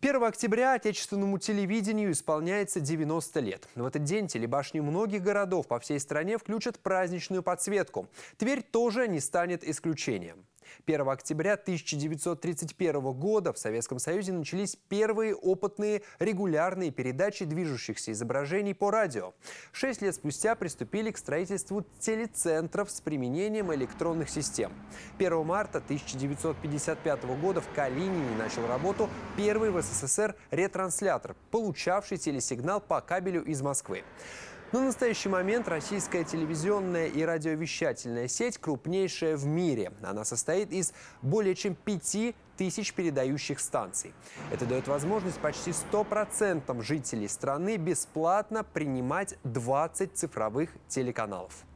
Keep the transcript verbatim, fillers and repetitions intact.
первого октября отечественному телевидению исполняется девяносто лет. В этот день телебашни многих городов по всей стране включат праздничную подсветку. Тверь тоже не станет исключением. первого октября тысяча девятьсот тридцать первого года в Советском Союзе начались первые опытные регулярные передачи движущихся изображений по радио. Шесть лет спустя приступили к строительству телецентров с применением электронных систем. первого марта тысяча девятьсот пятьдесят пятого года в Калинине начал работу первый в СССР ретранслятор, получавший телесигнал по кабелю из Москвы. На настоящий момент российская телевизионная и радиовещательная сеть крупнейшая в мире. Она состоит из более чем пяти тысяч передающих станций. Это дает возможность почти ста процентам жителей страны бесплатно принимать двадцать цифровых телеканалов.